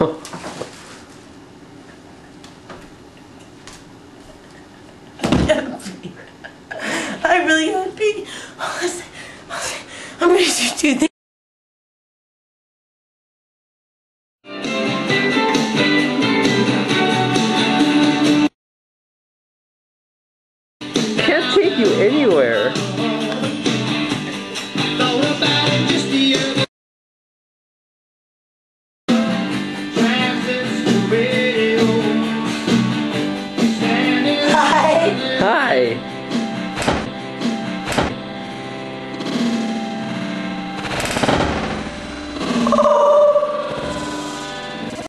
I really gotta pee. I'm gonna do two things. Can't take you anywhere.